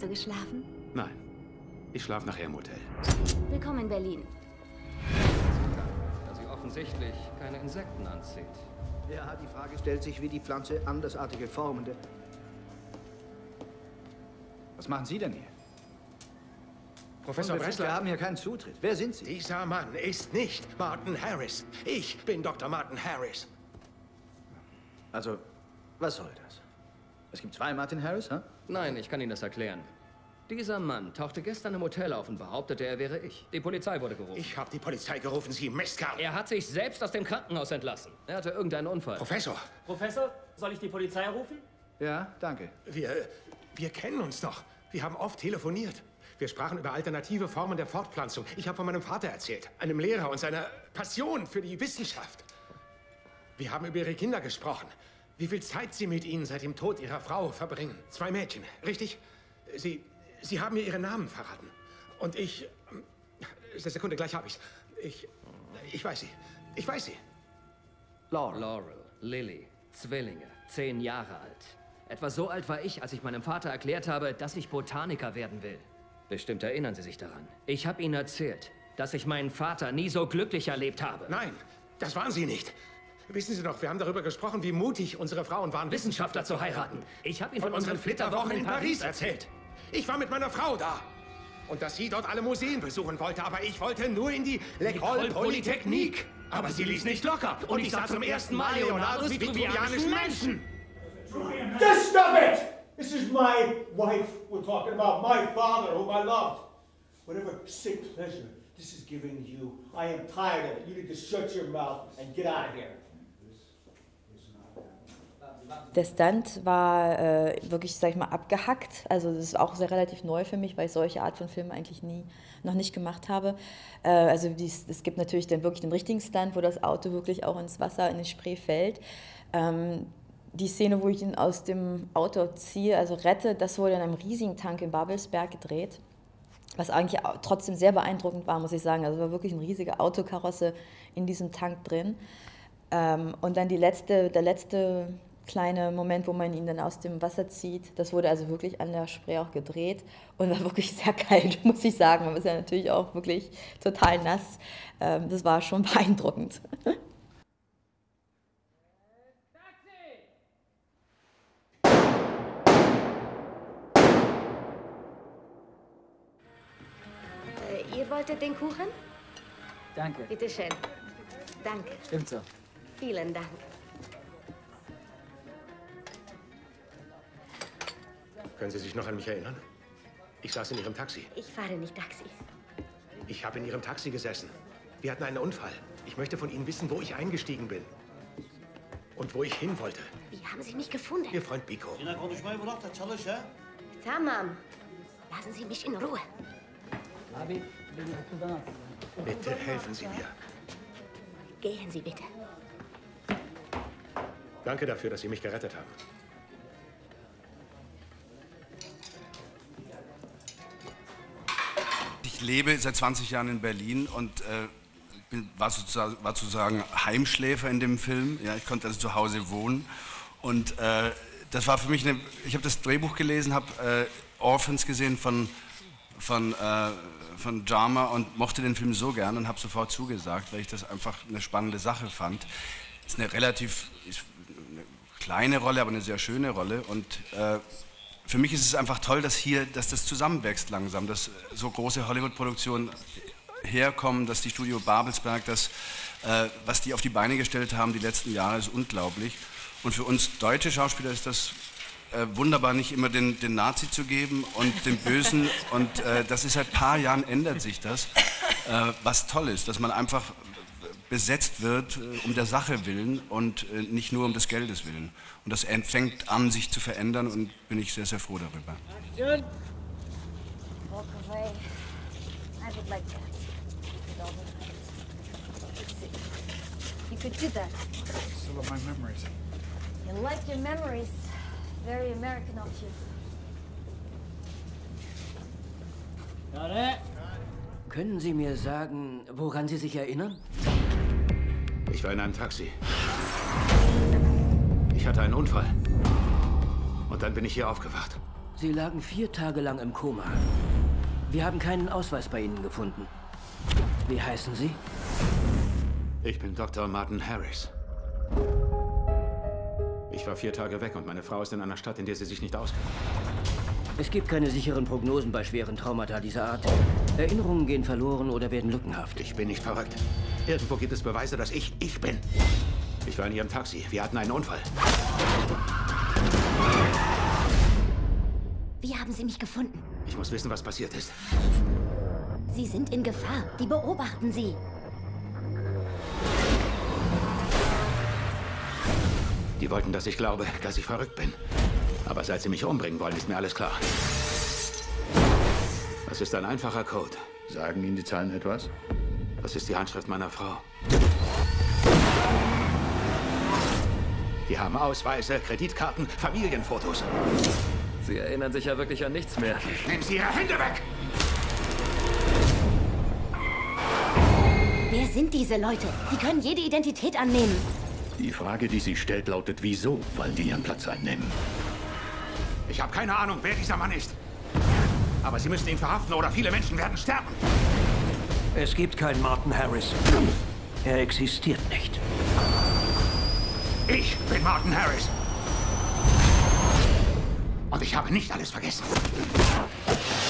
Hast du geschlafen? Nein. Ich schlafe nachher im Hotel. Willkommen in Berlin. Da sie offensichtlich keine Insekten anzieht. Ja, die Frage stellt sich, wie die Pflanze andersartige Formen der... Was machen Sie denn hier? Professor Wir Bressler, haben hier keinen Zutritt. Wer sind Sie? dieser Mann ist nicht Martin Harris. Ich bin Dr. Martin Harris. Also, was soll das? Es gibt zwei Martin Harris, hä? Nein, ich kann Ihnen das erklären. Dieser Mann tauchte gestern im Hotel auf und behauptete, er wäre ich. Die Polizei wurde gerufen. Ich habe die Polizei gerufen, Sie Mistkerl. Er hat sich selbst aus dem Krankenhaus entlassen. Er hatte irgendeinen Unfall. Professor, Professor, soll ich die Polizei rufen? Ja, danke. wir kennen uns doch. Wir haben oft telefoniert. Wir sprachen über alternative Formen der Fortpflanzung. Ich habe von meinem Vater erzählt, einem Lehrer und seiner Passion für die Wissenschaft. Wir haben über Ihre Kinder gesprochen. Wie viel Zeit Sie mit ihnen seit dem Tod Ihrer Frau verbringen. 2 Mädchen, richtig? Sie haben mir Ihren Namen verraten. Und ich... Sekunde, gleich habe ich's. Ich weiß sie. Ich weiß sie. Laurel, Lily, Zwillinge, 10 Jahre alt. Etwa so alt war ich, als ich meinem Vater erklärt habe, dass ich Botaniker werden will. Bestimmt erinnern Sie sich daran. Ich habe Ihnen erzählt, dass ich meinen Vater nie so glücklich erlebt habe. Nein, das waren Sie nicht. Wissen Sie doch, wir haben darüber gesprochen, wie mutig unsere Frauen waren, Wissenschaftler zu heiraten. Ich habe Ihnen von unseren Flitterwochen in Paris erzählt. Ich war mit meiner Frau da. Und dass sie dort alle Museen besuchen wollte, aber ich wollte nur in die L'École Polytechnique. Aber sie ließ nicht locker. Und ich sah zum ersten Mal Leonardos vitruvianischen Menschen. Just stop it! This is my wife we're talking about, my father whom I loved. Whatever sick pleasure this is giving you, I am tired of it. You need to shut your mouth and get out of here. Der Stunt war wirklich, sag ich mal, abgehackt. Also das ist auch sehr relativ neu für mich, weil ich solche Art von Filmen eigentlich noch nicht gemacht habe. Also es gibt natürlich dann wirklich den richtigen Stunt, wo das Auto wirklich auch ins Wasser, in den Spree fällt. Die Szene, wo ich ihn aus dem Auto ziehe, also rette, das wurde in einem riesigen Tank in Babelsberg gedreht. Was eigentlich trotzdem sehr beeindruckend war, muss ich sagen. Also es war wirklich eine riesige Autokarosse in diesem Tank drin. Und dann der letzte kleine Moment, wo man ihn dann aus dem Wasser zieht, das wurde also wirklich an der Spree auch gedreht und war wirklich sehr kalt, muss ich sagen. Man ist ja natürlich auch wirklich total nass. Das war schon beeindruckend. Ihr wolltet den Kuchen? Danke. Bitte schön. Danke. Stimmt so. Vielen Dank. Können Sie sich noch an mich erinnern? Ich saß in Ihrem Taxi. Ich fahre nicht Taxi. Ich habe in Ihrem Taxi gesessen. Wir hatten einen Unfall. Ich möchte von Ihnen wissen, wo ich eingestiegen bin. Und wo ich hin wollte. Wie haben Sie mich gefunden? Ihr Freund Biko. Tamam. Lassen Sie mich in Ruhe. Bitte helfen Sie mir. Gehen Sie bitte. Danke dafür, dass Sie mich gerettet haben. Ich lebe seit 20 Jahren in Berlin und war sozusagen Heimschläfer in dem Film. Ja, ich konnte also zu Hause wohnen. Und das war für mich ich habe das Drehbuch gelesen, habe Orphans gesehen von Jarmusch und mochte den Film so gern und habe sofort zugesagt, weil ich das einfach eine spannende Sache fand. Es ist eine relativ kleine Rolle, aber eine sehr schöne Rolle. Und für mich ist es einfach toll, dass das zusammenwächst langsam, dass so große Hollywood-Produktionen herkommen, dass die Studio Babelsberg, was die auf die Beine gestellt haben die letzten Jahre, ist unglaublich. Und für uns deutsche Schauspieler ist das wunderbar, nicht immer den Nazi zu geben und den Bösen. Und das ist seit ein paar Jahren ändert sich das, was toll ist, dass man einfach besetzt wird um der Sache willen und nicht nur um des Geldes willen. Und das fängt an, sich zu verändern und bin ich sehr, sehr froh darüber. Walk away. I would like that. You could do that. Still have my memories. You like your memories. Very American of you. Können Sie mir sagen, woran Sie sich erinnern? Ich war in einem Taxi. Ich hatte einen Unfall. Und dann bin ich hier aufgewacht. Sie lagen 4 Tage lang im Koma. Wir haben keinen Ausweis bei Ihnen gefunden. Wie heißen Sie? Ich bin Dr. Martin Harris. Ich war 4 Tage weg und meine Frau ist in einer Stadt, in der sie sich nicht auskennt. Es gibt keine sicheren Prognosen bei schweren Traumata dieser Art. Erinnerungen gehen verloren oder werden lückenhaft. Ich bin nicht verrückt. Irgendwo gibt es Beweise, dass ich bin. Ich war in Ihrem Taxi. Wir hatten einen Unfall. Wie haben Sie mich gefunden? Ich muss wissen, was passiert ist. Sie sind in Gefahr. Die beobachten Sie. Die wollten, dass ich glaube, dass ich verrückt bin. Aber seit sie mich umbringen wollen, ist mir alles klar. Das ist ein einfacher Code. Sagen Ihnen die Zahlen etwas? Das ist die Handschrift meiner Frau. Die haben Ausweise, Kreditkarten, Familienfotos. Sie erinnern sich ja wirklich an nichts mehr. Nehmen Sie Ihre Hände weg! Wer sind diese Leute? Die können jede Identität annehmen. Die Frage, die sie stellt, lautet, wieso wollen die ihren Platz einnehmen? Ich habe keine Ahnung, wer dieser Mann ist. Aber Sie müssen ihn verhaften oder viele Menschen werden sterben. Es gibt keinen Martin Harris. Er existiert nicht. Ich bin Martin Harris. Und ich habe nicht alles vergessen.